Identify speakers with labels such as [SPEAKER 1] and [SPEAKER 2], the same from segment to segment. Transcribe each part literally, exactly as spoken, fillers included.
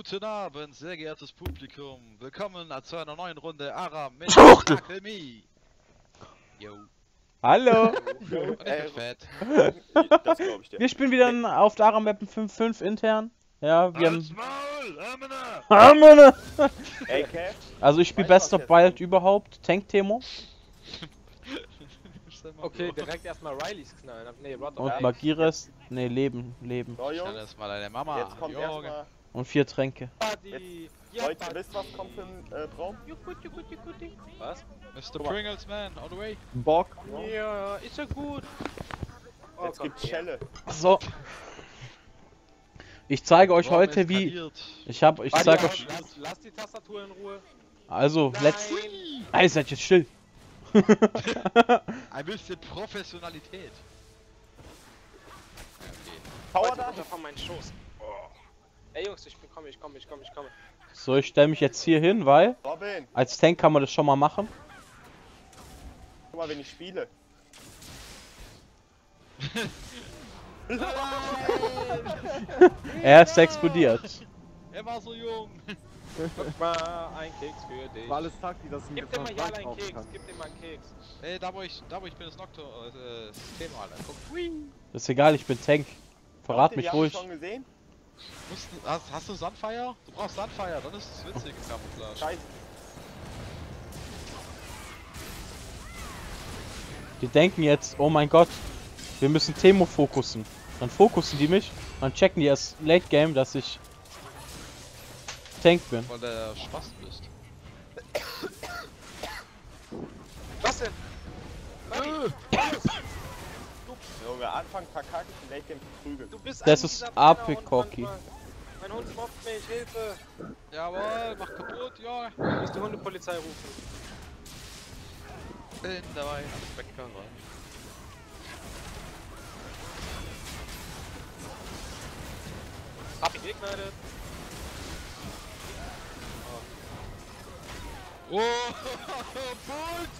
[SPEAKER 1] Guten Abend, sehr geehrtes Publikum. Willkommen zu einer neuen Runde Aram mit
[SPEAKER 2] Schwuchtel.
[SPEAKER 1] Akademie. Yo.
[SPEAKER 2] Hallo!
[SPEAKER 1] Und ich bin fett.
[SPEAKER 3] Das glaube ich dir.
[SPEAKER 2] Wir spielen wieder auf der Aram Map fünf fünf intern. Ja, wir
[SPEAKER 1] Halt's
[SPEAKER 2] haben.
[SPEAKER 1] Maul, Amena!
[SPEAKER 2] Amene!
[SPEAKER 3] Ey, Kev,
[SPEAKER 2] Also, ich spiele
[SPEAKER 3] Weißt du,
[SPEAKER 2] Best
[SPEAKER 3] was
[SPEAKER 2] of
[SPEAKER 3] jetzt
[SPEAKER 2] Wild
[SPEAKER 3] kommt?
[SPEAKER 2] überhaupt. Tank Temo.
[SPEAKER 4] Okay, direkt erstmal Rileys knallen. Nee, Rod
[SPEAKER 2] Und
[SPEAKER 3] Ja,
[SPEAKER 2] Magires. Ne, Leben. Leben.
[SPEAKER 3] so
[SPEAKER 1] Dann
[SPEAKER 3] Jungs,
[SPEAKER 1] erstmal deine Mama.
[SPEAKER 3] jetzt kommt
[SPEAKER 1] Junge.
[SPEAKER 3] erstmal.
[SPEAKER 2] Und vier Tränke.
[SPEAKER 4] Buddy! Ja,
[SPEAKER 3] Leute,
[SPEAKER 4] Buddy.
[SPEAKER 3] wisst ihr, was kommt für ein äh, Traum?
[SPEAKER 4] Juckuti, juckuti, juckuti. Was?
[SPEAKER 1] Mister Pringles, man, all the way.
[SPEAKER 2] Bock.
[SPEAKER 4] Ja, ist ja gut. Oh
[SPEAKER 3] Jetzt
[SPEAKER 4] Gott,
[SPEAKER 3] gibt's Schelle.
[SPEAKER 2] So. Ich zeige euch
[SPEAKER 1] Warum
[SPEAKER 2] heute wie.
[SPEAKER 1] eskaliert?
[SPEAKER 2] Ich hab. Ich
[SPEAKER 4] Buddy,
[SPEAKER 2] zeig
[SPEAKER 4] lass,
[SPEAKER 2] euch.
[SPEAKER 4] lass, lass die Tastatur in Ruhe.
[SPEAKER 2] Also, let's.
[SPEAKER 4] Nein.
[SPEAKER 2] Ey, seid jetzt still.
[SPEAKER 1] Ein bisschen Professionalität. Okay.
[SPEAKER 3] Power
[SPEAKER 4] Leute,
[SPEAKER 3] da?
[SPEAKER 4] runter von meinem Schoß. Oh. Ey Jungs, ich bin, komme, ich komme, ich komme, ich komme.
[SPEAKER 2] So, ich stelle mich jetzt hier hin, weil.
[SPEAKER 3] Robin,
[SPEAKER 2] Als Tank kann man das schon mal machen.
[SPEAKER 3] guck mal, wenn ich spiele.
[SPEAKER 2] Er ist explodiert.
[SPEAKER 1] Er war so jung.
[SPEAKER 4] Guck mal, ein Keks für dich.
[SPEAKER 5] War alles Taktik, dass ich
[SPEAKER 4] Gib dem mal ja einen Keks, gib dem mal einen Keks.
[SPEAKER 1] Ey, da wo ich, da wo ich bin, ist Nocto, äh, System, Alter. Guck. Hui.
[SPEAKER 2] Ist egal, ich bin Tank. Verrat
[SPEAKER 3] Habt ihr
[SPEAKER 2] mich
[SPEAKER 3] die alle
[SPEAKER 2] ruhig.
[SPEAKER 3] schon gesehen?
[SPEAKER 1] Musst, du- hast, hast du Sunfire? Du brauchst Sunfire, dann ist es witzig im Camouflage.
[SPEAKER 3] Scheiße.
[SPEAKER 2] Die denken jetzt, oh mein Gott, wir müssen Temo fokussen. Dann fokussen die mich, dann checken die erst Late Game, dass ich Tank bin.
[SPEAKER 1] Weil der Spaß bist.
[SPEAKER 4] Was denn? Buddy,
[SPEAKER 3] Junge, Anfang verkacke ich, Late Game prügeln.
[SPEAKER 4] du bist
[SPEAKER 2] Das
[SPEAKER 4] ein
[SPEAKER 2] ist
[SPEAKER 4] mieser
[SPEAKER 2] A
[SPEAKER 4] kleiner
[SPEAKER 2] P
[SPEAKER 4] Hund
[SPEAKER 2] Corky.
[SPEAKER 4] manchmal. Mein Hund mobbt mich, Hilfe.
[SPEAKER 1] Jawohl, mach kaputt, ja.
[SPEAKER 4] Du musst die Hundepolizei rufen.
[SPEAKER 1] Bin dabei, am Bäckerei.
[SPEAKER 4] Hab ihn geknallt.
[SPEAKER 1] Oh, Boot!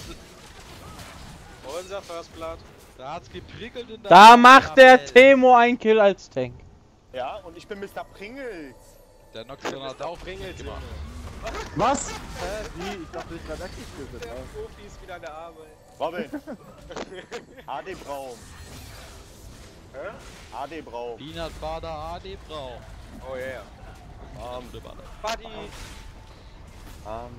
[SPEAKER 4] Unser First Blood.
[SPEAKER 1] Da hat's geprickelt in der
[SPEAKER 2] Da macht der
[SPEAKER 1] Welt.
[SPEAKER 2] Temo einen Kill als Tank.
[SPEAKER 3] Ja, und ich bin Mister Pringles.
[SPEAKER 1] Der Noxon hat auch
[SPEAKER 4] Pringles
[SPEAKER 1] gemacht.
[SPEAKER 5] Was? Hä? Wie? Ich dachte, ich werde weggeschüttet.
[SPEAKER 4] Der Profi ist wieder an der Arbeit.
[SPEAKER 3] Robin. A D Braum.
[SPEAKER 4] Hä?
[SPEAKER 3] A D Braum.
[SPEAKER 1] Peanut Butter A D Brau.
[SPEAKER 4] Oh yeah.
[SPEAKER 1] Um, Butter.
[SPEAKER 4] Buddy.
[SPEAKER 3] Ähm,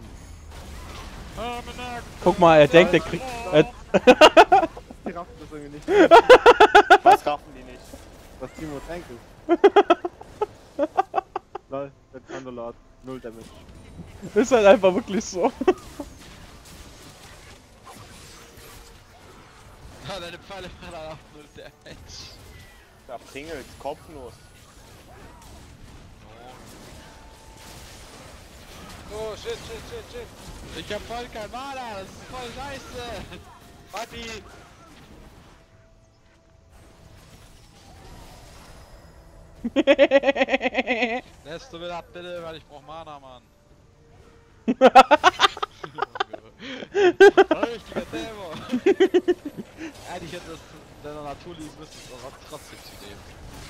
[SPEAKER 2] Guck mal, er denkt, er kriegt. Er,
[SPEAKER 5] Die raffen das irgendwie nicht,
[SPEAKER 3] was raffen die nicht?
[SPEAKER 5] dass Timo Tank ist. Lol, der Thunderlord. Null Damage.
[SPEAKER 2] ist halt einfach wirklich so.
[SPEAKER 1] Ja, deine Pfeile waren dann auf null Damage.
[SPEAKER 3] Ja, Pringles, kopflos.
[SPEAKER 4] Oh shit, shit, shit, shit.
[SPEAKER 1] Ich hab voll kein Mana, das ist voll scheiße.
[SPEAKER 4] Buddy.
[SPEAKER 1] Lässt du mir ab bitte, weil ich brauch Mana, Mann. Richtiger Demo. Eigentlich hätte das in deiner Natur liegen müssen, es aber trotzdem zu nehmen.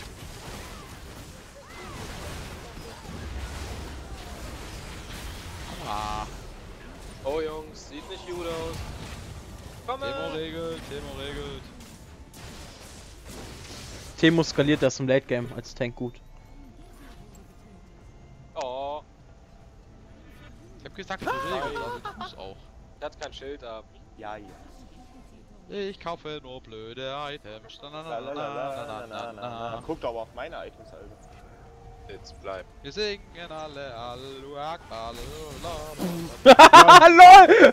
[SPEAKER 1] Ah,
[SPEAKER 4] Oh Jungs, sieht nicht gut aus. Komm
[SPEAKER 1] Temo
[SPEAKER 4] mal.
[SPEAKER 1] regelt, Temo regelt.
[SPEAKER 2] Temo skaliert das im Late Game als Tank gut.
[SPEAKER 4] Oh,
[SPEAKER 1] Ich hab gesagt, du regelst, also du tust auch.
[SPEAKER 4] der hat kein Schild ab.
[SPEAKER 3] Ja, ja.
[SPEAKER 1] Ich kaufe nur blöde Items. Na, na, na, na, na, na,
[SPEAKER 3] Lalalala,
[SPEAKER 1] na, na, na.
[SPEAKER 3] Guckt aber auf meine Items, Alter.
[SPEAKER 4] Jetzt bleib.
[SPEAKER 1] Wir singen alle, Allahu Akbar,
[SPEAKER 2] LOL!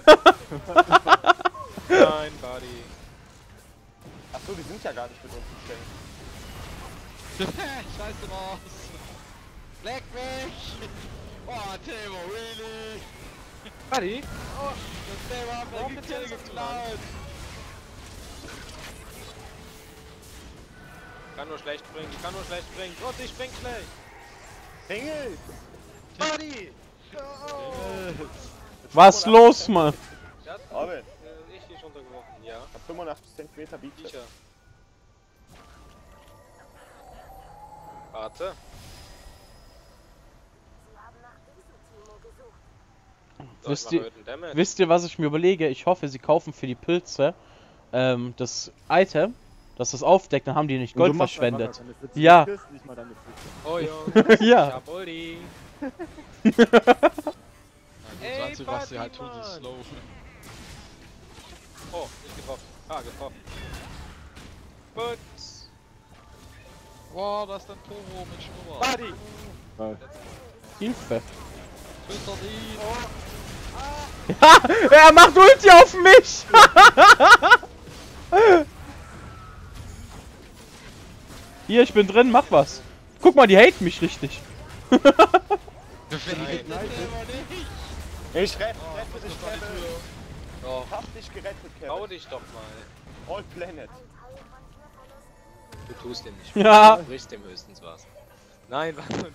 [SPEAKER 4] Nein, Buddy.
[SPEAKER 3] Achso, die sind ja gar nicht mit uns gestellt.
[SPEAKER 1] Scheiße raus. Leck mich. Oh, Temo, really?
[SPEAKER 4] Buddy?
[SPEAKER 1] Oh, das Temo hat mir
[SPEAKER 4] Warum
[SPEAKER 1] die
[SPEAKER 4] bitte
[SPEAKER 1] Kill
[SPEAKER 4] ist das
[SPEAKER 1] geklaut.
[SPEAKER 4] Kann nur schlecht springen, ich kann nur schlecht springen. Und ich spring schlecht.
[SPEAKER 3] Pringles!
[SPEAKER 4] Buddy!
[SPEAKER 2] Was los, Mann?
[SPEAKER 4] Der hat
[SPEAKER 3] Robin,
[SPEAKER 4] äh, richtig runtergeworfen. Ja,
[SPEAKER 3] hab fünfundachtzig Zentimeter Beach.
[SPEAKER 4] sicher. Warte.
[SPEAKER 2] Wisst
[SPEAKER 4] ich
[SPEAKER 2] ihr,
[SPEAKER 4] mache heute einen Damage.
[SPEAKER 2] wisst ihr, was ich mir überlege? Ich hoffe, sie kaufen für die Pilze ähm, das Item, dass das aufdeckt, dann haben die nicht
[SPEAKER 5] Und du
[SPEAKER 2] Gold
[SPEAKER 5] machst einfach
[SPEAKER 2] verschwendet.
[SPEAKER 5] gar keine Pfütze.
[SPEAKER 2] Ja.
[SPEAKER 5] Du kriegst nicht mal deine Pfütze.
[SPEAKER 4] Oh Jungs,
[SPEAKER 2] Ja.
[SPEAKER 4] ich hab Ulti.
[SPEAKER 1] Na gut,
[SPEAKER 4] Ey,
[SPEAKER 1] das Einzige, was sie
[SPEAKER 4] Buddy,
[SPEAKER 1] halt tun, ist
[SPEAKER 4] Mann.
[SPEAKER 1] slow.
[SPEAKER 4] Oh, nicht getroffen. Ah, getroffen. Putz.
[SPEAKER 1] Boah, da ist ein Toro mit Schnurrbart.
[SPEAKER 4] Buddy.
[SPEAKER 5] Geil.
[SPEAKER 2] Hilfe.
[SPEAKER 1] Füttert ihn.
[SPEAKER 2] Ja, er macht Ulti auf mich! Hier, ich bin drin, mach was. Guck mal, die haten mich richtig.
[SPEAKER 1] Wer
[SPEAKER 5] Nein.
[SPEAKER 1] nein, aber nicht.
[SPEAKER 3] Ich rette,
[SPEAKER 1] Oh,
[SPEAKER 3] rette
[SPEAKER 1] was
[SPEAKER 3] dich,
[SPEAKER 1] ist das
[SPEAKER 3] Kevin.
[SPEAKER 1] Tür?
[SPEAKER 4] Oh,
[SPEAKER 3] Ich hab dich gerettet,
[SPEAKER 4] hau
[SPEAKER 3] Kevin.
[SPEAKER 4] dich doch mal.
[SPEAKER 3] All Planet.
[SPEAKER 4] Du tust dem nicht.
[SPEAKER 2] Ja.
[SPEAKER 4] Du brichst dem höchstens was. Nein, was denn?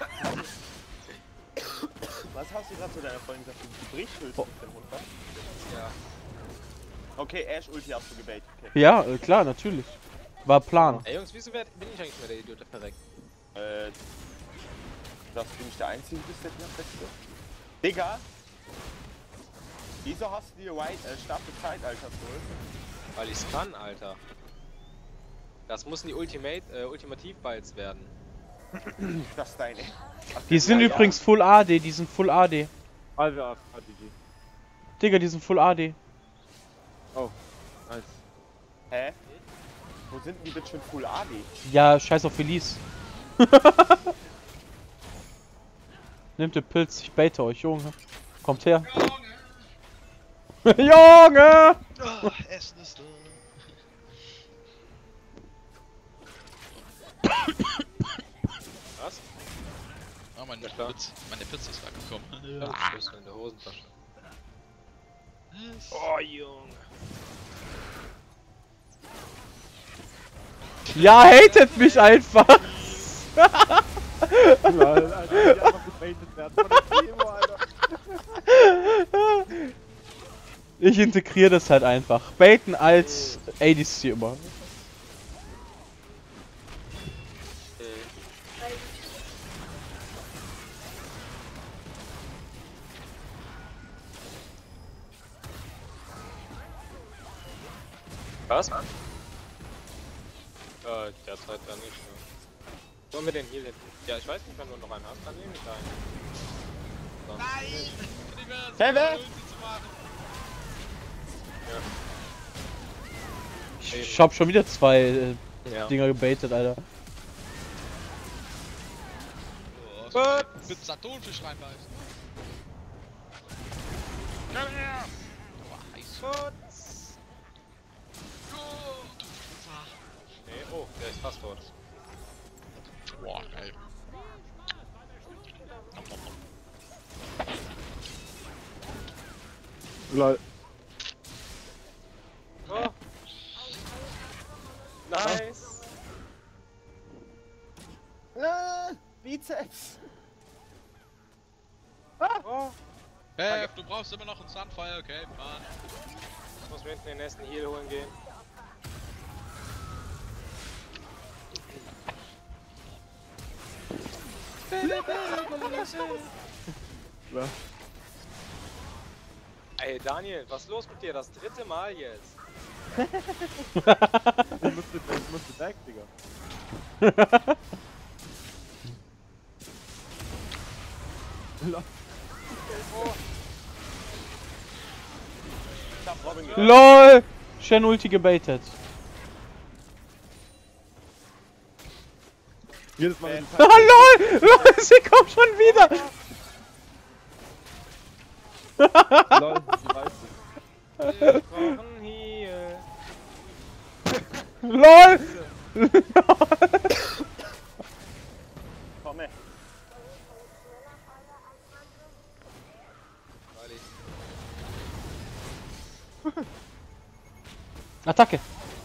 [SPEAKER 3] Was hast du gerade zu deiner Freundin gesagt? Du brichst höchstens
[SPEAKER 2] Oh.
[SPEAKER 3] den runter.
[SPEAKER 4] Ja.
[SPEAKER 3] Okay, Ash Ulti hast du gebaitet. Okay.
[SPEAKER 2] Ja, äh, klar, natürlich. War Plan.
[SPEAKER 4] Ey Jungs, wieso werd, bin ich eigentlich mehr der Idiot, der verreckt?
[SPEAKER 3] Äh, dass du nicht der Einzige bist, der knapp wechselt. Digga! Wieso hast du dir White, äh, starke Zeitalter geholt?
[SPEAKER 4] Weil ich's kann, Alter. Das müssen die Ultimate, äh, Ultimativ-Bites werden.
[SPEAKER 3] Das ist deine. Ach,
[SPEAKER 2] Die sind
[SPEAKER 3] ja,
[SPEAKER 2] übrigens Full A D, die sind Full A D.
[SPEAKER 5] Alter, A D G.
[SPEAKER 2] Digga, die sind Full A D.
[SPEAKER 5] Oh, nice.
[SPEAKER 3] Ja. Hä? Wo sind denn die bitte schon Full A D?
[SPEAKER 2] Ja, scheiß auf Felice. Nehmt den Pilz, ich baite euch, Junge. Kommt her. Junge!
[SPEAKER 1] Oh, Essen ist da.
[SPEAKER 4] Was?
[SPEAKER 1] Ah, meine
[SPEAKER 4] Ja, klar.
[SPEAKER 1] Pizza, meine Pizza ist weggekommen.
[SPEAKER 4] Ja, das bist du in der Hosentasche. Oh, Junge.
[SPEAKER 2] Ja, hatet mich einfach!
[SPEAKER 5] Lol, Alter, die einfach gebaitet werden von der Timo, Alter.
[SPEAKER 2] Ich integriere das halt einfach. Baiten als A D C immer.
[SPEAKER 4] Was? Äh, derzeit dann nicht. Ne? Wollen wir den Heal hinten? Ja, ich weiß nicht, wenn du noch einen hast, dann nehme ich einen. So.
[SPEAKER 3] Kevin!
[SPEAKER 2] Ich, ich hab schon wieder zwei äh,
[SPEAKER 4] Ja.
[SPEAKER 2] Dinger gebaitet, Alter.
[SPEAKER 1] Oh, was? Mit Satonfisch reinbeißen. Komm her! Oh, heiß. Oh, du Pizza.
[SPEAKER 4] Nee, oh, der ist fast tot.
[SPEAKER 1] Boah, geil. Nom, nom, nom.
[SPEAKER 5] Lol.
[SPEAKER 4] Oh. Nice.
[SPEAKER 3] Ah, Bizeps!
[SPEAKER 4] Oh.
[SPEAKER 1] Hey, du brauchst immer noch einen Sunfire, okay, Mann.
[SPEAKER 4] Ich muss mir hinten den nächsten Heal holen gehen.
[SPEAKER 5] Ja.
[SPEAKER 4] Ey Daniel, was ist los mit dir? Das dritte Mal jetzt.
[SPEAKER 5] Ich musste, ich musste back, Digga. Lol.
[SPEAKER 3] Ich hab Robin gehört.
[SPEAKER 2] LOL! Shen Ulti gebaitet.
[SPEAKER 5] Jedes Mal, wenn
[SPEAKER 2] Ah, LOL! LOL, sie kommt schon wieder!
[SPEAKER 5] die Lol, die weiß ich.
[SPEAKER 4] Wir brauchen Heal.
[SPEAKER 2] LOL!
[SPEAKER 3] Komm her.
[SPEAKER 2] Attacke!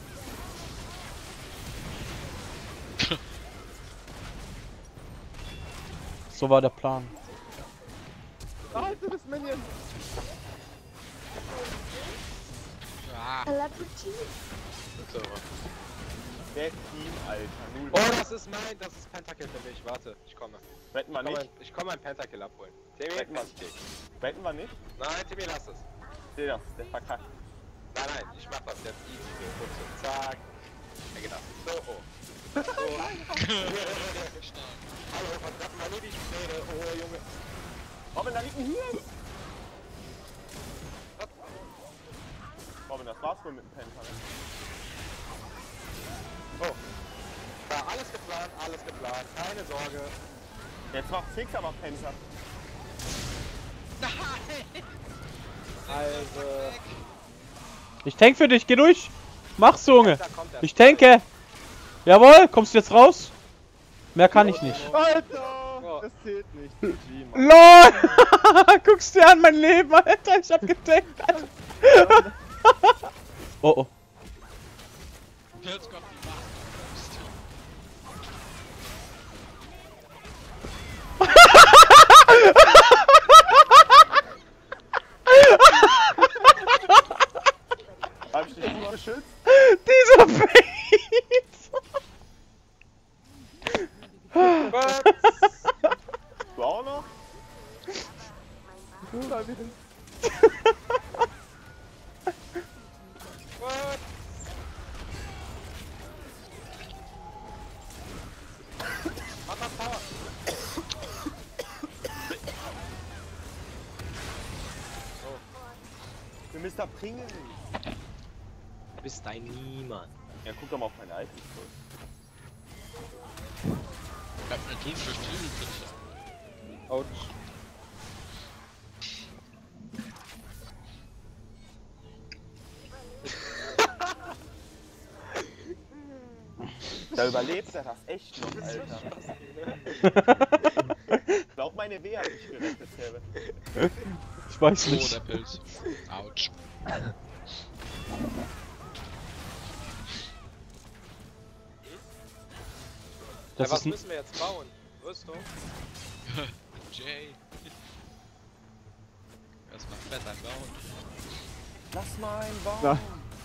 [SPEAKER 2] So war der Plan.
[SPEAKER 5] Alter, das Minion!
[SPEAKER 1] Ah,
[SPEAKER 6] Celebrity.
[SPEAKER 4] So.
[SPEAKER 3] Best Team, Alter. Null.
[SPEAKER 4] Oh, das ist mein, das ist Pentakill für mich. Warte, ich komme.
[SPEAKER 3] Wetten wir
[SPEAKER 4] Ich komme
[SPEAKER 3] nicht?
[SPEAKER 4] ein, ich komme ein Pentakill abholen. Timmy,
[SPEAKER 3] Wetten wir,
[SPEAKER 4] Pentakill.
[SPEAKER 3] wetten wir nicht?
[SPEAKER 4] Nein, Timmy, lass es.
[SPEAKER 3] Seh das, der verkackt.
[SPEAKER 4] Nein, nein, ich mach das jetzt easy. Wir gucken. Zack. Ja, genau. So, oh. So. Hallo, verdammt mal nie die Späne. Oh, Junge.
[SPEAKER 3] Robin, da liegt ein Hirn! Robin, das war's wohl mit dem Pentakill.
[SPEAKER 4] Oh. Ja, alles geplant, alles geplant. Keine Sorge.
[SPEAKER 3] Jetzt macht Six aber Penta.
[SPEAKER 4] Also.
[SPEAKER 2] Ich tank für dich, geh durch! Mach's, Junge!
[SPEAKER 4] Da kommt er.
[SPEAKER 2] Ich tanke! Jawohl, kommst du jetzt raus? Mehr kann ich nicht.
[SPEAKER 5] Alter!
[SPEAKER 4] Oh.
[SPEAKER 5] Das zählt nicht. G G, Mann.
[SPEAKER 2] LOL! Guckst dir an mein Leben, Alter, ich hab getankt, Alter. Oh oh.
[SPEAKER 1] Jetzt kommt die Macht.
[SPEAKER 3] Hab ich dich immer geschützt?
[SPEAKER 2] Dieser Face!
[SPEAKER 3] Du auch noch?
[SPEAKER 5] Bruder, wieder.
[SPEAKER 4] What? Mach das Power.
[SPEAKER 3] Für Mister Pringel.
[SPEAKER 4] Du bist ein Niemand.
[SPEAKER 3] Ja, guck doch mal auf meine Items zurück.
[SPEAKER 1] Ich hab eine Tool für Stilpizza.
[SPEAKER 4] Autsch.
[SPEAKER 3] Da überlebt er das echt noch, Alter. Ich glaub, meine Wehe hat mich gerettet, Kevin.
[SPEAKER 2] Ich weiß
[SPEAKER 1] Oh,
[SPEAKER 2] nicht.
[SPEAKER 1] der Pilz. Autsch.
[SPEAKER 2] Das
[SPEAKER 4] ja, was
[SPEAKER 2] ist ein...
[SPEAKER 4] müssen wir jetzt bauen? Rüstung?
[SPEAKER 1] Jay. Erstmal fett einbauen.
[SPEAKER 3] Lass mal einen Baum.
[SPEAKER 5] Ja.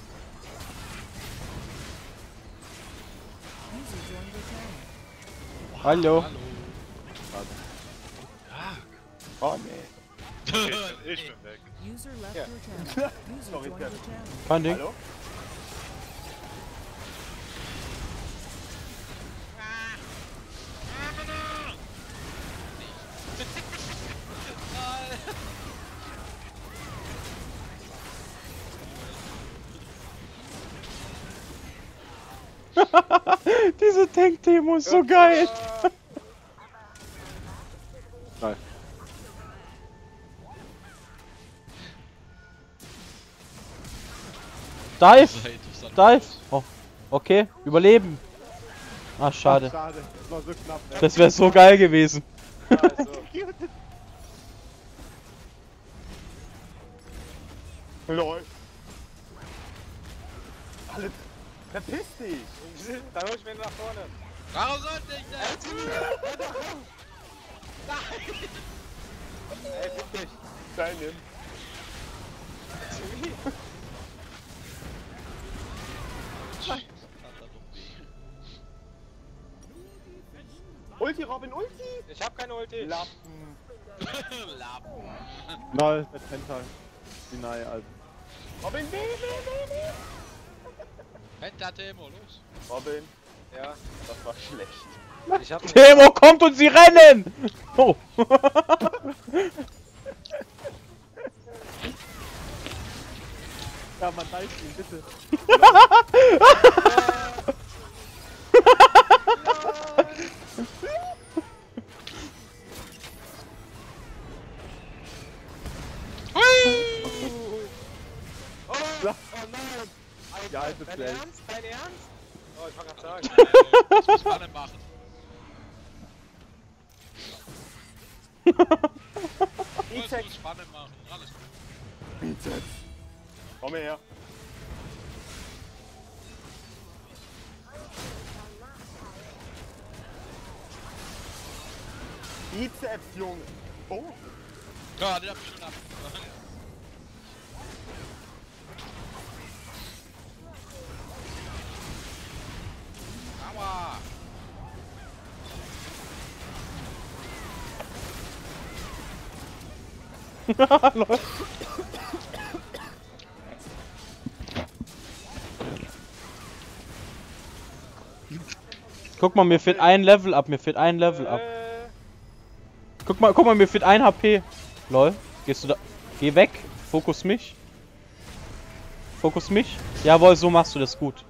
[SPEAKER 2] Hallo.
[SPEAKER 1] Hallo.
[SPEAKER 3] Oh nee.
[SPEAKER 1] Ich bin weg.
[SPEAKER 6] User left
[SPEAKER 4] Yeah.
[SPEAKER 6] your channel. User
[SPEAKER 3] Sorry,
[SPEAKER 6] joined
[SPEAKER 3] Kevin.
[SPEAKER 6] your channel.
[SPEAKER 2] Kein Ding.
[SPEAKER 3] Hallo?
[SPEAKER 2] Diese Tank-Demo ist so geil.
[SPEAKER 5] Nein.
[SPEAKER 2] Dive!
[SPEAKER 1] Das war interessant.
[SPEAKER 2] Dive! Oh, okay, überleben. Ah, schade.
[SPEAKER 5] Schade. Das war so knapp. Ne?
[SPEAKER 2] Das wäre so geil gewesen.
[SPEAKER 4] Also.
[SPEAKER 3] LOL. Alle. Verpiss dich!
[SPEAKER 4] Dann hol ich mir nach vorne.
[SPEAKER 1] Warum sollte ich das?
[SPEAKER 4] Ey, fick dich.
[SPEAKER 3] Stein nehmen. Ulti, Robin, Ulti!
[SPEAKER 4] Ich hab keine Ulti.
[SPEAKER 3] Lappen.
[SPEAKER 1] Lappen.
[SPEAKER 5] Null mit Penta. Deny, also.
[SPEAKER 3] Robin, nee, nee, nee, nee!
[SPEAKER 1] Penta-Temo, los.
[SPEAKER 3] Robin,
[SPEAKER 4] Ja,
[SPEAKER 3] das war schlecht.
[SPEAKER 4] ich hab
[SPEAKER 2] Temo kommt und sie rennen! Oh.
[SPEAKER 5] Ja, man weiß ihn, bitte.
[SPEAKER 4] Oh, oh nein!
[SPEAKER 5] Ja, also
[SPEAKER 4] Dein
[SPEAKER 5] schlecht.
[SPEAKER 4] Ernst? Dein Ernst? Oh, ich wollte gerade sagen.
[SPEAKER 1] Das muss man dann machen. Das muss spannend machen. Alles gut.
[SPEAKER 3] Bizeps. Komm her. Bizeps, Junge. Oh.
[SPEAKER 1] Ja, den hab ich schon ab.
[SPEAKER 2] Lol. Guck mal, mir fehlt ein Level ab, mir fehlt ein Level ab.
[SPEAKER 4] Äh,
[SPEAKER 2] Guck mal, guck mal, mir fehlt ein H P. Lol, gehst du da? Geh weg, fokus mich. Fokus mich. Jawohl, so machst du das gut.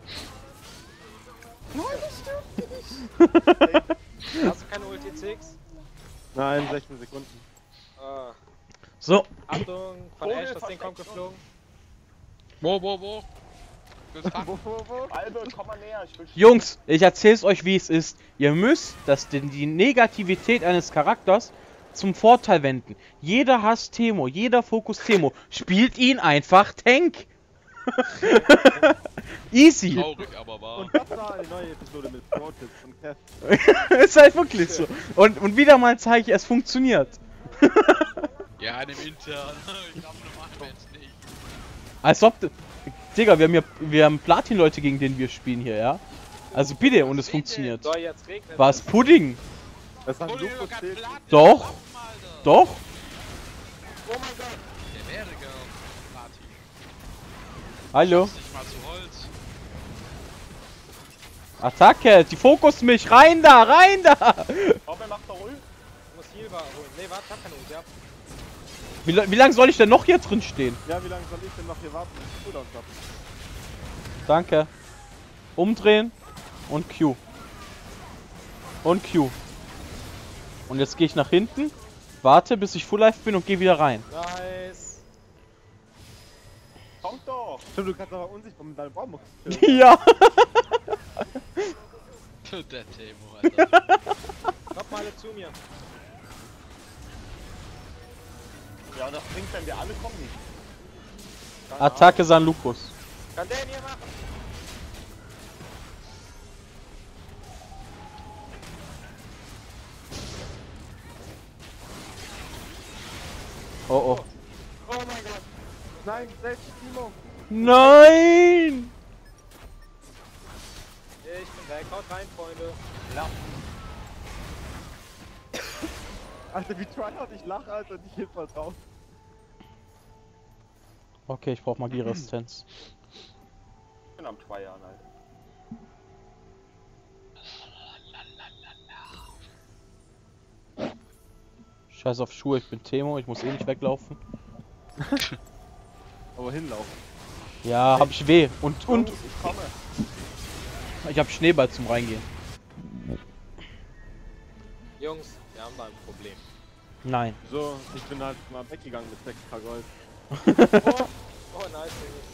[SPEAKER 4] hast du keine Ulti Six?
[SPEAKER 5] Nein, sechzehn Sekunden.
[SPEAKER 4] Ah.
[SPEAKER 2] So,
[SPEAKER 4] Achtung, von
[SPEAKER 3] Vogel,
[SPEAKER 4] Ash, das Ding kommt
[SPEAKER 3] Versteckung.
[SPEAKER 4] geflogen.
[SPEAKER 1] Wo, wo, wo? Bist du
[SPEAKER 5] Wo, wo, wo?
[SPEAKER 3] Albert, komm mal näher, ich will
[SPEAKER 2] Jungs, ich erzähl's euch, wie es ist. Ihr müsst das, die die Negativität eines Charakters zum Vorteil wenden. Jeder hasst Temo, jeder Fokus Temo. Spielt ihn einfach Tank. Easy.
[SPEAKER 1] traurig, aber wahr.
[SPEAKER 5] Und das war eine neue Episode mit Pro-Tipps und Cash.
[SPEAKER 2] Ist halt wirklich so. Und, und wieder mal zeige ich, es funktioniert.
[SPEAKER 1] Ja, in dem intern. Ich glaube, normal Mensch nicht.
[SPEAKER 2] Als ob... Digga, wir haben ja wir haben Platin-Leute, gegen denen wir spielen hier, ja? Also bitte, und es funktioniert.
[SPEAKER 4] So, jetzt regnet
[SPEAKER 2] Was?
[SPEAKER 4] es.
[SPEAKER 2] Pudding?
[SPEAKER 5] Das hat
[SPEAKER 1] Hol dir
[SPEAKER 5] Lukas
[SPEAKER 1] doch kein
[SPEAKER 5] steht.
[SPEAKER 1] Platin,
[SPEAKER 2] Doch.
[SPEAKER 1] Lauf mal da.
[SPEAKER 2] Doch?
[SPEAKER 4] Oh mein Gott.
[SPEAKER 1] Der wäre gern Platin.
[SPEAKER 2] Hallo?
[SPEAKER 1] Nicht mal zu Holz.
[SPEAKER 2] Attacke! Die fokus mich! Rein da! Rein da!
[SPEAKER 3] Komm, er macht doch Ult.
[SPEAKER 4] Ich muss Heal holen. Nee, warte, ich hab keine Ulti. Ja.
[SPEAKER 2] Wie, la- wie lange soll ich denn noch hier drin stehen?
[SPEAKER 5] Ja, wie lange soll ich denn noch hier warten, bis ich Cooldown hab?
[SPEAKER 2] Danke. Umdrehen und Q. Und Q. Und jetzt gehe ich nach hinten, warte bis ich Full Life bin und gehe wieder rein.
[SPEAKER 4] Nice.
[SPEAKER 3] Kommt doch.
[SPEAKER 5] Stimmt, du kannst aber unsichtbar mit deinem Baum.
[SPEAKER 2] Ja!
[SPEAKER 1] Der Temo, Alter.
[SPEAKER 4] Kommt mal alle zu mir.
[SPEAKER 3] Ja, das bringt, wenn wir alle kommen, nicht.
[SPEAKER 2] Attacke San Lucas.
[SPEAKER 4] Kann der hier machen?
[SPEAKER 2] Oh oh.
[SPEAKER 4] Oh mein Gott.
[SPEAKER 5] Nein, selbst Timo.
[SPEAKER 2] Nein!
[SPEAKER 4] Ich bin weg. Haut rein, Freunde.
[SPEAKER 5] Alter, wie tryhard ich lach, Alter, die hilft mal drauf.
[SPEAKER 2] Okay, ich brauche Magieresistenz.
[SPEAKER 3] Ich bin am Tryern, Alter.
[SPEAKER 2] Scheiß auf Schuhe, ich bin Temo, ich muss eh nicht weglaufen.
[SPEAKER 5] Aber hinlaufen.
[SPEAKER 2] Ja, hab ich weh. Und, und
[SPEAKER 3] Jungs, ich komme.
[SPEAKER 2] ich hab Schneeball zum Reingehen.
[SPEAKER 4] Jungs, wir haben da ein Problem.
[SPEAKER 2] Nein.
[SPEAKER 5] So, ich bin halt mal weggegangen mit sechs K Gold.
[SPEAKER 4] Oh, oh nice.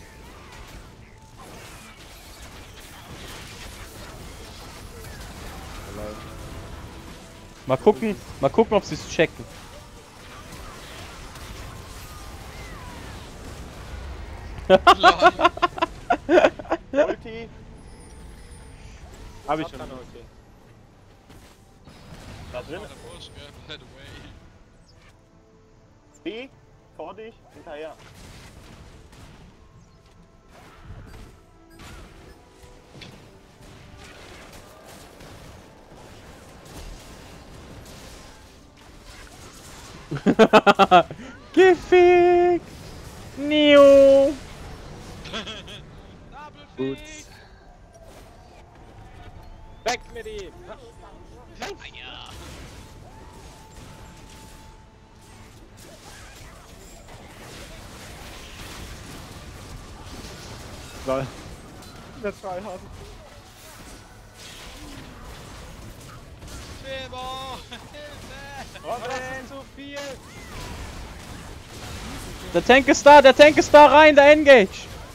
[SPEAKER 5] Allein.
[SPEAKER 2] Mal gucken, mal gucken, ob sie es checken.
[SPEAKER 3] Ulti.
[SPEAKER 5] Hab ich schon.
[SPEAKER 4] keine Ulti.
[SPEAKER 3] Da drin.
[SPEAKER 1] Der Busch, gell? By the way.
[SPEAKER 3] B. Vor dich. Hinterher.
[SPEAKER 2] Gefickt! Nio!
[SPEAKER 1] Gut.
[SPEAKER 4] Weg mit ihm!
[SPEAKER 5] Lol. Der tryhard.
[SPEAKER 1] Temo! Hilfe!
[SPEAKER 4] Oh, das ist zu viel!
[SPEAKER 2] Der Tank ist da, der Tank ist da, rein, der Engage!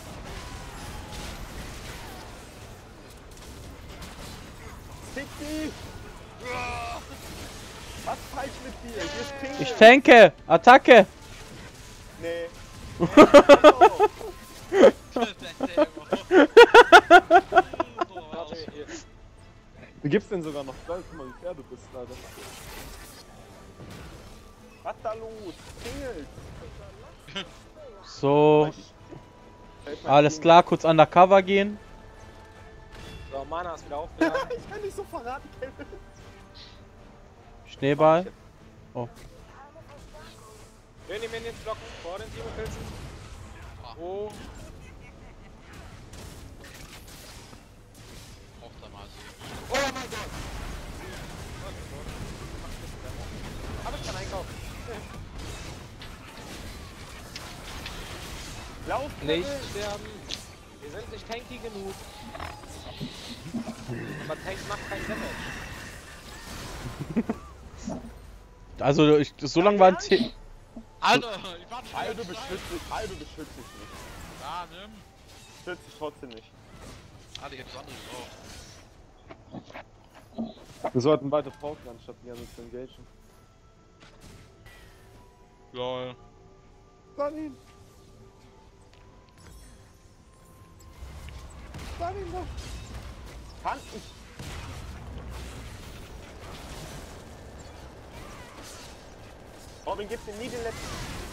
[SPEAKER 3] Fick die. Was ist falsch mit dir? Hier ist Pingel.
[SPEAKER 2] Ich tanke! Attacke!
[SPEAKER 3] Nee.
[SPEAKER 1] Der Temo.
[SPEAKER 4] Warte, hier.
[SPEAKER 5] Du gibst den sogar noch Gold, guck mal wie fair du bist, Alter.
[SPEAKER 3] Was da los? Pingel.
[SPEAKER 2] So, alles klar, kurz undercover gehen.
[SPEAKER 4] So, Mana ist wieder aufgeladen.
[SPEAKER 3] Ich kann nicht so verraten, Kevin.
[SPEAKER 2] Schneeball. Oh.
[SPEAKER 4] Schön die Minions blocken, vor den Timo-Pilzen. Oh.
[SPEAKER 1] Braucht er mal so.
[SPEAKER 3] Oh mein Gott!
[SPEAKER 4] Aber ich kann einkaufen.
[SPEAKER 3] Lauf!
[SPEAKER 4] Nicht sterben. Wir sind nicht tanky genug. Aber Tank macht kein Damage.
[SPEAKER 2] Also, ich, so lange waren zehn.
[SPEAKER 1] Alter, ich war nicht
[SPEAKER 3] Albe beschützt dich, Albe beschützt dich nicht.
[SPEAKER 1] Ja, nimm.
[SPEAKER 3] Beschützt dich trotzdem nicht.
[SPEAKER 1] Alter, ich hab das andere gebraucht.
[SPEAKER 5] Wir sollten weiter pauken, anstatt die ganze zu engagen.
[SPEAKER 1] Lol.
[SPEAKER 5] Dann ihn! Dann ihn doch!
[SPEAKER 3] Kann ich. Robin, gibst ihm nie den letzten.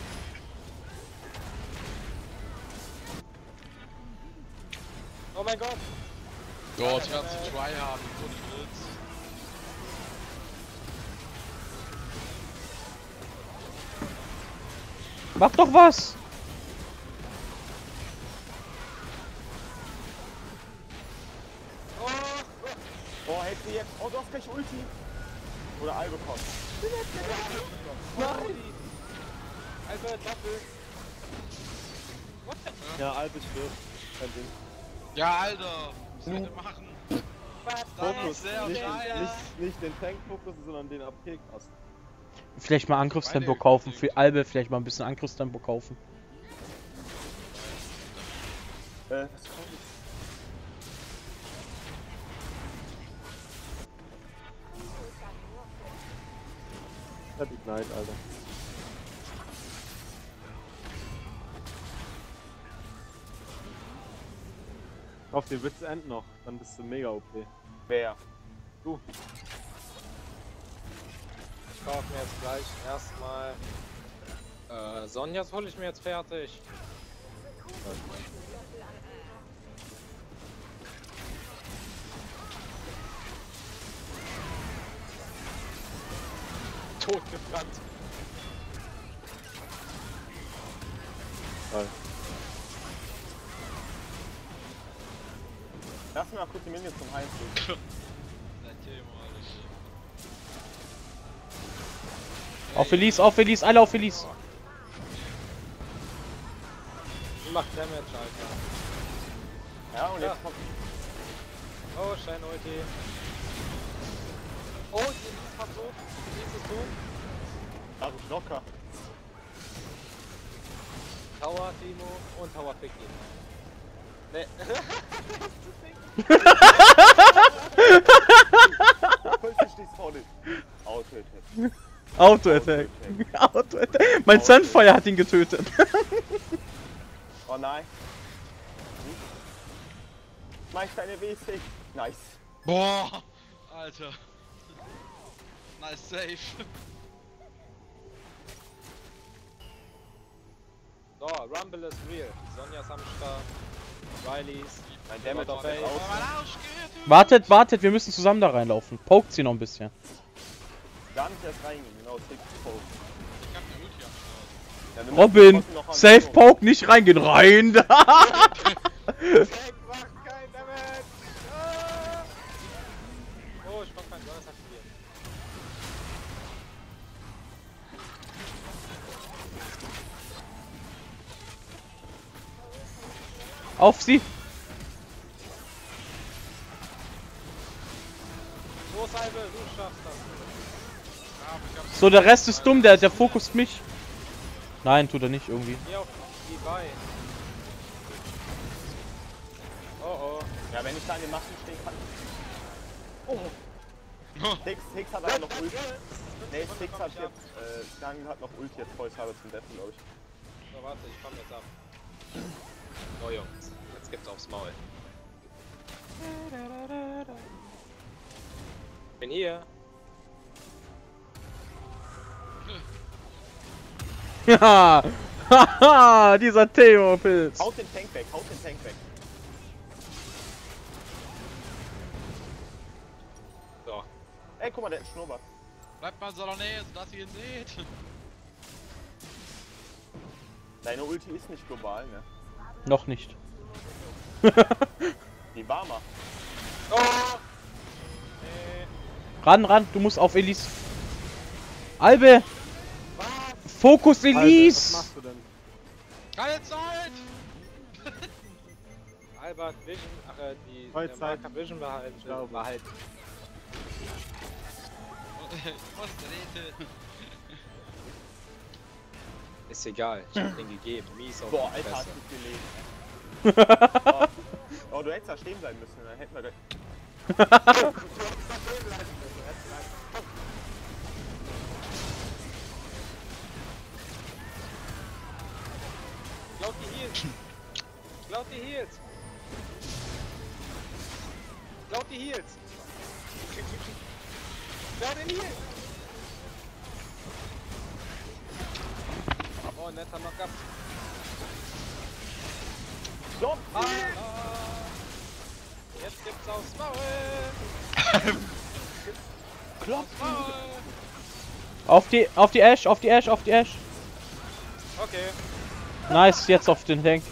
[SPEAKER 4] Oh mein Gott.
[SPEAKER 1] Gott, ich werde zu Try haben, so nicht willst.
[SPEAKER 2] Mach doch was!
[SPEAKER 3] Oh, hält sie jetzt. Oh, du hast gleich Ulti. Oder Albe kommt.
[SPEAKER 4] Nein! Alter, Doppel. What the
[SPEAKER 5] Ja, Albe stirbt. Kein Ding.
[SPEAKER 1] Ja, Alter. Was soll ich denn machen?
[SPEAKER 4] fuck?
[SPEAKER 1] Das
[SPEAKER 5] Fokus,
[SPEAKER 1] ist sehr
[SPEAKER 5] nicht,
[SPEAKER 1] scheiße.
[SPEAKER 5] nicht, nicht den Tank fokussen, sondern den A P-Ast.
[SPEAKER 2] Vielleicht mal Angriffstempo
[SPEAKER 1] Meine
[SPEAKER 2] kaufen.
[SPEAKER 1] Güte.
[SPEAKER 2] Für Albe vielleicht mal ein bisschen Angriffstempo kaufen.
[SPEAKER 3] Äh, was kommt jetzt?
[SPEAKER 5] Das hat Ignite, Alter. Auf den Witz End noch, dann bist du mega O P.
[SPEAKER 3] Wer?
[SPEAKER 4] Ich kaufe mir jetzt gleich erstmal. Äh, Sonjas hole ich mir jetzt fertig. Totgebrannt.
[SPEAKER 5] Geil.
[SPEAKER 3] Lass mir mal kurz die Minions zum Heilen kriegen.
[SPEAKER 1] Dein Thema, Alter.
[SPEAKER 2] Auf Elise, auf Elise, alle auf Elise.
[SPEAKER 4] Die macht Damage, Alter.
[SPEAKER 3] Ja, und jetzt
[SPEAKER 4] Ja.
[SPEAKER 3] kommt.
[SPEAKER 4] Oh, Schein Ulti. Oh, die ist fast tot. Die ist tot.
[SPEAKER 3] Also locker.
[SPEAKER 4] Tower Timo und Tower Ficky. Ne.
[SPEAKER 3] Voll stehst vorne. Auto-Attack.
[SPEAKER 2] Auto-Attack. Auto-Attack. Mein Sunfire hat ihn getötet.
[SPEAKER 3] Oh nein. Mach deine W C. Nice.
[SPEAKER 1] Boah, Alter. Nice safe.
[SPEAKER 4] So, Rumble is real. Sonjas am Start. Rileys.
[SPEAKER 3] Mein Damage auf
[SPEAKER 4] Ey.
[SPEAKER 3] der
[SPEAKER 1] Oh,
[SPEAKER 3] Auto.
[SPEAKER 1] mein Arsch geht.
[SPEAKER 2] Wartet, wartet, wir müssen zusammen da reinlaufen. Pokt sie noch ein bisschen.
[SPEAKER 3] Gar nicht erst reingehen, genau, Six Poke.
[SPEAKER 1] Ich hab ne Ulti am Start.
[SPEAKER 3] Ja, wir müssen
[SPEAKER 2] Robin,
[SPEAKER 3] trotzdem noch an
[SPEAKER 2] safe
[SPEAKER 3] Timo.
[SPEAKER 2] Poke, nicht reingehen. Rein da!
[SPEAKER 4] Tank macht kein Damage. Ah. Oh, ich mach keinen Sonjas aktiviert.
[SPEAKER 2] Auf sie!
[SPEAKER 4] So, Salve, du schaffst das.
[SPEAKER 1] Ja, aber ich hab
[SPEAKER 2] So, der Rest ist dumm, der, der fokust mich. Nein, tut er nicht irgendwie.
[SPEAKER 4] Geh auf die bei. Oh oh.
[SPEAKER 3] Ja, wenn ich da an den Maschen stehen kann. Oh. Hix, Hix hat aber noch Ulti. Nee, Hix hat jetzt, äh, Gang hat noch Ulti jetzt vollshalber zum Deffen, glaube ich.
[SPEAKER 4] So, warte, ich komm jetzt ab. So, Jungs. Jetzt gibt's aufs Maul. Bin hier.
[SPEAKER 2] Haha! Haha! Dieser Theo-Pilz!
[SPEAKER 3] Haut den Tank weg, haut den Tank weg.
[SPEAKER 4] So.
[SPEAKER 3] Ey, guck mal, der hat einen Schnurrbart.
[SPEAKER 1] Bleibt mal in so einer Nähe, sodass ihr ihn seht.
[SPEAKER 3] Deine Ulti ist nicht global, ne?
[SPEAKER 2] Noch nicht.
[SPEAKER 3] Die war mal.
[SPEAKER 4] Oh! Nee.
[SPEAKER 2] Ran, ran, du musst auf Elise. Albe!
[SPEAKER 4] Was?
[SPEAKER 2] Fokus
[SPEAKER 5] Alter, was
[SPEAKER 2] Elise!
[SPEAKER 5] machst du denn?
[SPEAKER 1] Keine Zeit!
[SPEAKER 4] Albert Vision, ach äh, die
[SPEAKER 5] Voll
[SPEAKER 4] der
[SPEAKER 5] Zeit.
[SPEAKER 4] Marker Vision behalten.
[SPEAKER 5] Ich glaube.
[SPEAKER 4] behalten.
[SPEAKER 1] Was rede?
[SPEAKER 4] Ist egal, ich hab den gegeben. Mies auf
[SPEAKER 3] Boah,
[SPEAKER 4] die
[SPEAKER 3] Alter, hast
[SPEAKER 4] Fresse.
[SPEAKER 3] du gelegt. oh. oh, du hättest da stehen bleiben müssen, dann hätten wir gleich.
[SPEAKER 4] Du hättest da stehen bleiben müssen, du hättest einfach- Glaub die Heals! Glaub die Heals! Glaub die Heals! Glaub den Heal! Oh, netter Knock-up.
[SPEAKER 3] Stopp!
[SPEAKER 4] Ah, jetzt gibt's aufs Maul!
[SPEAKER 3] Klopp!
[SPEAKER 4] Aufs Maul!
[SPEAKER 2] Auf die, auf die Ash, auf die Ash, auf die Ash.
[SPEAKER 4] Okay.
[SPEAKER 2] Nice, jetzt auf den Tank.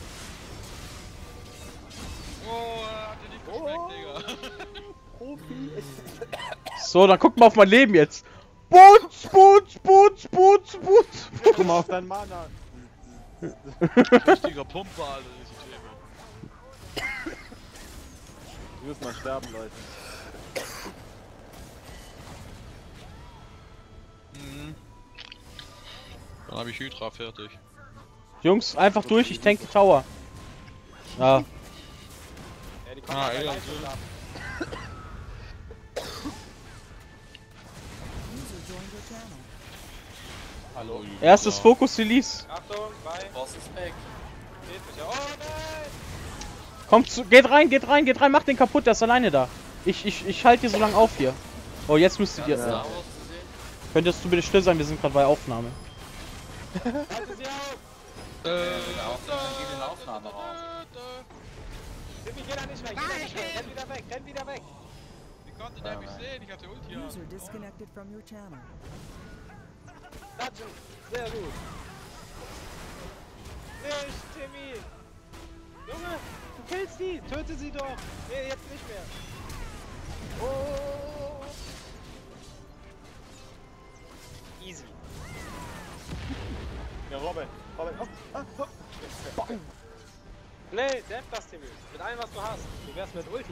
[SPEAKER 1] Oh, hat dir nicht geschmeckt, Digga.
[SPEAKER 3] Profi!
[SPEAKER 2] So, dann guck mal auf mein Leben jetzt. Boots, Boots, Boots, Boots, Boots.
[SPEAKER 5] Guck mal auf dein Mana.
[SPEAKER 1] Richtiger Pumper, Alter, diese Themen.
[SPEAKER 5] Du wirst mal sterben, Leute.
[SPEAKER 1] Mhm. Dann hab ich Hydra fertig.
[SPEAKER 2] Jungs, einfach durch, ich tank die Tower. Ja,
[SPEAKER 4] Ja, die kommen
[SPEAKER 1] Ah,
[SPEAKER 4] ah,
[SPEAKER 1] ey,
[SPEAKER 4] ja,
[SPEAKER 1] so.
[SPEAKER 4] ab.
[SPEAKER 3] Hallo?
[SPEAKER 2] erstes Fokus Elise.
[SPEAKER 4] Achtung, bei.
[SPEAKER 3] Boss ist weg.
[SPEAKER 4] Geht nicht. Oh nein!
[SPEAKER 2] Kommt zu, geht rein, geht rein, geht rein, mach den kaputt, der ist alleine da. Ich, ich, ich halte dir so lange auf hier. Oh, jetzt müsstet ihr.
[SPEAKER 5] Ja.
[SPEAKER 2] Könntest du bitte still sein, wir sind gerade bei Aufnahme.
[SPEAKER 4] Halte sie auf!
[SPEAKER 1] Äh,
[SPEAKER 3] den Aufnahmeraum.
[SPEAKER 4] Timmy, geh da nicht weg! Geh da nicht weg! Renn wieder weg! Renn wieder weg!
[SPEAKER 1] Wie konnte der mich sehen? Ich hatte Ulti an.
[SPEAKER 6] User disconnected from your channel.
[SPEAKER 4] Dungeon! Sehr gut! Nicht, Timmy! Junge! Du killst die! Töte sie doch! Nee, jetzt nicht mehr! Oh! Easy!
[SPEAKER 3] Ja, Robin. Robin. Oh, ah, oh.
[SPEAKER 4] Nee, dämpf das, Timmy! Mit allem, was du hast! Du wärst mit Ulti!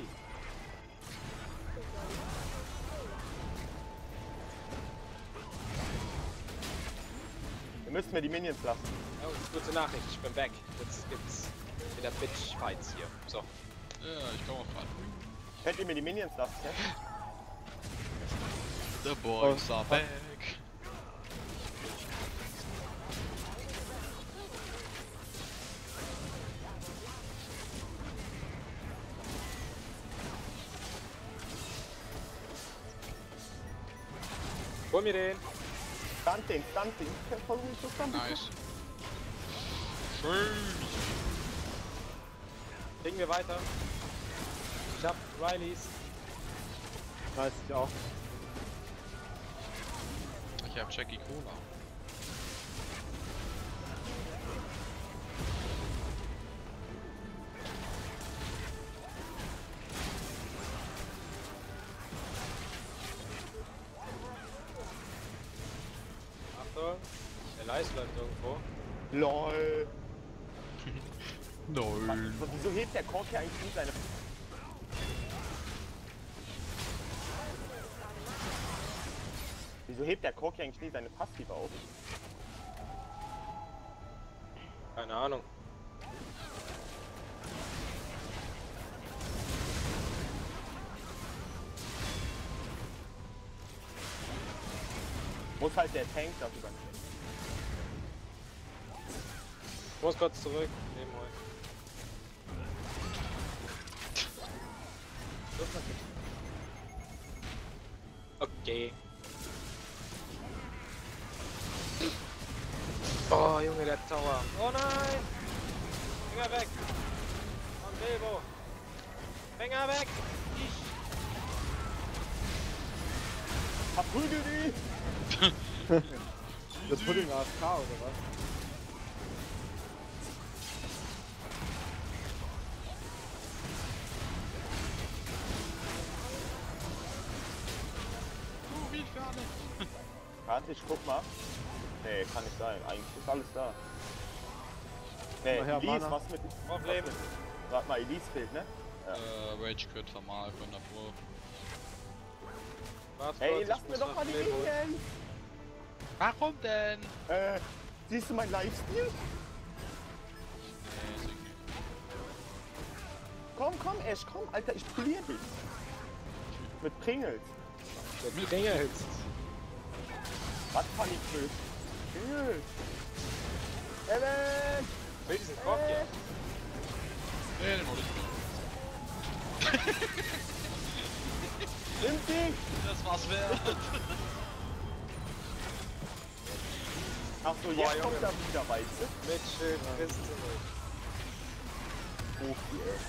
[SPEAKER 3] Wir müssen mir die Minions lassen.
[SPEAKER 4] Oh, gute Nachricht, ich bin back. Jetzt gibt's wieder Bitch-Fights hier. So.
[SPEAKER 1] Ja, ich komm auch ran.
[SPEAKER 3] Könnt ihr mir die Minions lassen, ne?
[SPEAKER 1] The boys are back.
[SPEAKER 4] Hol mir den!
[SPEAKER 3] Stunting, Stunting. Ich versuche mich zu stunten.
[SPEAKER 1] Nice. Schön.
[SPEAKER 4] Kriegen wir weiter. Ich hab Rileys.
[SPEAKER 5] Weiß ich auch.
[SPEAKER 1] Ich hab Jackie Cola.
[SPEAKER 4] Achtung. Der Leis läuft irgendwo.
[SPEAKER 3] LOL.
[SPEAKER 1] Nein.
[SPEAKER 3] Wieso hebt der Kork hier eigentlich nie seine... Wieso hebt der Kork hier eigentlich nie seine Passive auf?
[SPEAKER 4] Keine Ahnung.
[SPEAKER 3] Muss halt der Tank darüber nehmen.
[SPEAKER 4] Ich muss kurz zurück. Nehmen holen. Okay. Oh, Junge, der Tower. Oh nein! Finger weg! Von Bilbo! Finger weg! Ich!
[SPEAKER 3] Verprügel die!
[SPEAKER 5] Der Pudding A F K oder was?
[SPEAKER 3] Warte, ich guck mal. Nee, kann nicht sein. Eigentlich ist alles da. Nee,
[SPEAKER 5] Mal her,
[SPEAKER 3] Elise,
[SPEAKER 5] Mana.
[SPEAKER 3] was mit...
[SPEAKER 4] Auf
[SPEAKER 3] was
[SPEAKER 4] Leben.
[SPEAKER 3] mit- Warte mal, Elise fehlt, ne?
[SPEAKER 7] Äh, Rage Crit vermalt von davor.
[SPEAKER 4] Warte
[SPEAKER 3] Ey,
[SPEAKER 4] kurz, ich
[SPEAKER 3] lass mir
[SPEAKER 4] muss
[SPEAKER 3] doch
[SPEAKER 4] nach
[SPEAKER 3] mal die
[SPEAKER 4] Leben holen.
[SPEAKER 3] Linien!
[SPEAKER 7] Warum denn?
[SPEAKER 3] Äh, siehst du mein Livestream?
[SPEAKER 7] Nee, ist irgendwie.
[SPEAKER 3] Komm, komm, Ash, komm, Alter, ich polier dich. Mit Pringles.
[SPEAKER 4] Mit Pringles.
[SPEAKER 3] Was fand ich blöd? Pringles. Evan!
[SPEAKER 4] Will diesen Kopf hier.
[SPEAKER 7] Nee, den wollte ich nicht.
[SPEAKER 3] Nimm dich!
[SPEAKER 7] Das war's wert.
[SPEAKER 3] Achso, jetzt kommt er wieder, weißt du?
[SPEAKER 4] Mit Schild kriegst du nicht.
[SPEAKER 3] Profi, ey.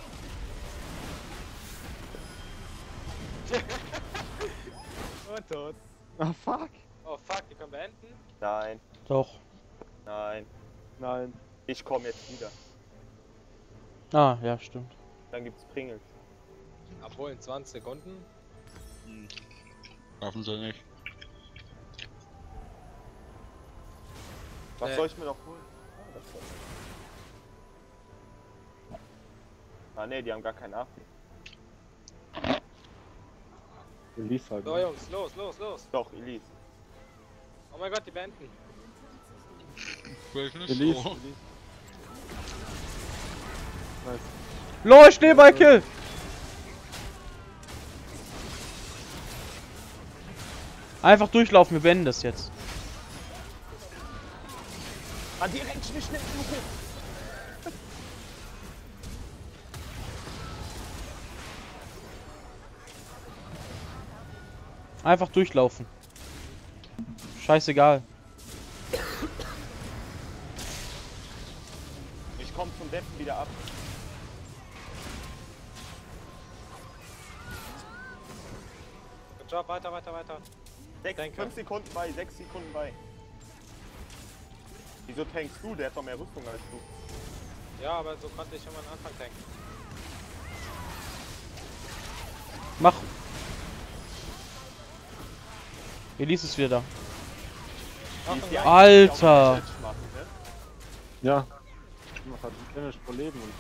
[SPEAKER 4] Und tot.
[SPEAKER 5] Ah, fuck.
[SPEAKER 4] Oh fuck, die können beenden.
[SPEAKER 3] Nein,
[SPEAKER 2] Doch.
[SPEAKER 3] nein.
[SPEAKER 5] Nein.
[SPEAKER 3] Ich komme jetzt wieder.
[SPEAKER 2] Ah, ja, stimmt.
[SPEAKER 3] Dann gibt's Pringles.
[SPEAKER 4] Obwohl in zwanzig Sekunden.
[SPEAKER 7] Hm. Schaffen sie nicht.
[SPEAKER 3] Was
[SPEAKER 4] Nee.
[SPEAKER 3] soll ich mir noch holen? Ah, das soll ich. Ah ne, die haben gar keinen A P.
[SPEAKER 5] Elise halt.
[SPEAKER 4] So
[SPEAKER 5] ne?
[SPEAKER 4] Jungs, los, los, los.
[SPEAKER 3] Doch, Elise.
[SPEAKER 4] Oh mein Gott, die beenden.
[SPEAKER 7] Will ich nicht
[SPEAKER 5] Elise.
[SPEAKER 7] so.
[SPEAKER 5] Elise. Nice.
[SPEAKER 2] LOL, Schneeballkill! Einfach durchlaufen, wir beenden das jetzt.
[SPEAKER 3] Ah, direkt schnell, schnell, schnell.
[SPEAKER 2] Einfach durchlaufen. Scheißegal.
[SPEAKER 3] Ich komm zum Deppen wieder ab.
[SPEAKER 4] Good job, weiter, weiter, weiter.
[SPEAKER 3] Sechs,
[SPEAKER 4] Danke.
[SPEAKER 3] fünf Sekunden bei, sechs Sekunden bei. Wieso tankst du? Der hat doch mehr Rüstung als du.
[SPEAKER 4] Ja, aber so konnte ich schon mal am Anfang tanken.
[SPEAKER 2] Mach. Elise ist wieder da.
[SPEAKER 3] Die ist die
[SPEAKER 4] Machen
[SPEAKER 3] einzige, die
[SPEAKER 2] Alter.
[SPEAKER 3] auch Damage macht, ne?
[SPEAKER 5] Ja. Man hat ein Finish pro Leben und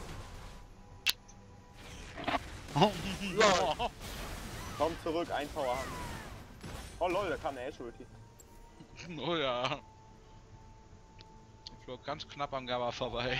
[SPEAKER 5] so.
[SPEAKER 3] Komm zurück, ein Tower haben. Oh lol, da kam eine Ash-Ulti.
[SPEAKER 7] Oh ja. Ich flog ganz knapp am Gamma vorbei.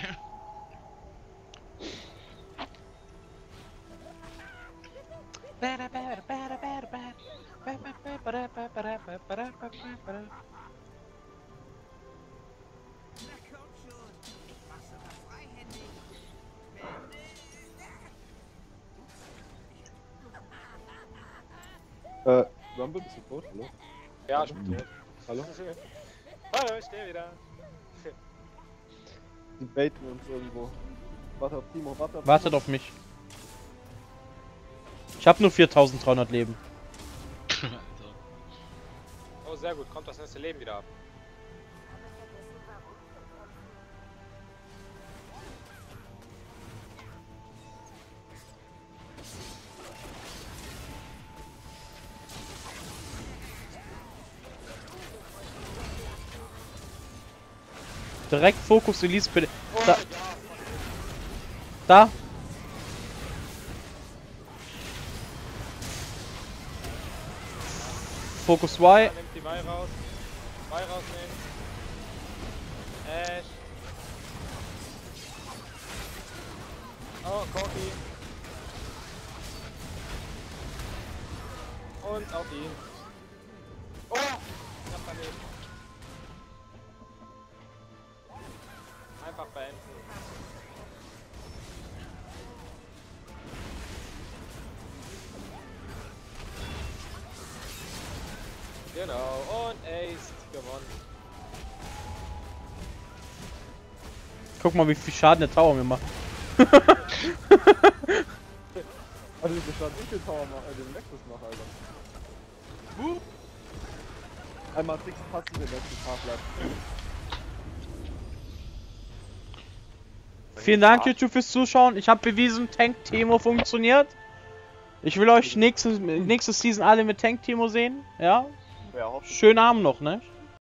[SPEAKER 5] Äh, Rumble, bist du tot? Hallo?
[SPEAKER 4] Ja, ich bin tot.
[SPEAKER 5] Hallo?
[SPEAKER 4] Hallo, ich stehe wieder.
[SPEAKER 5] Die baiten uns irgendwo. Warte auf Timo, warte auf
[SPEAKER 2] Wartet auf mich. Ich habe nur viertausenddreihundert Leben.
[SPEAKER 7] Also,
[SPEAKER 4] Oh, sehr gut, kommt das nächste Leben wieder ab.
[SPEAKER 2] Direkt Fokus Elise bitte. Da. Da. Fokus Y.
[SPEAKER 4] Ja, nimmt die Mai raus. Mai rausnehmen. Ash. Oh, Corky. Und auf ihn. Oh! Knapp daneben. Einfach beenden. Genau, und Ace gewonnen.
[SPEAKER 2] Guck mal, wie viel Schaden der Tower mir macht.
[SPEAKER 5] Also ich bestand nicht den Tower machen, äh, den Nexus machen, Alter.
[SPEAKER 7] uh,
[SPEAKER 5] Einmal fix passiv den letzten Fahrplatz.
[SPEAKER 2] Vielen Dank, YouTube, fürs Zuschauen. Ich habe bewiesen, Tank Timo funktioniert. Ich will euch nächste, nächste Season alle mit Tank Timo sehen. Ja.
[SPEAKER 3] schwer hoffen.
[SPEAKER 2] Schönen Abend noch, ne?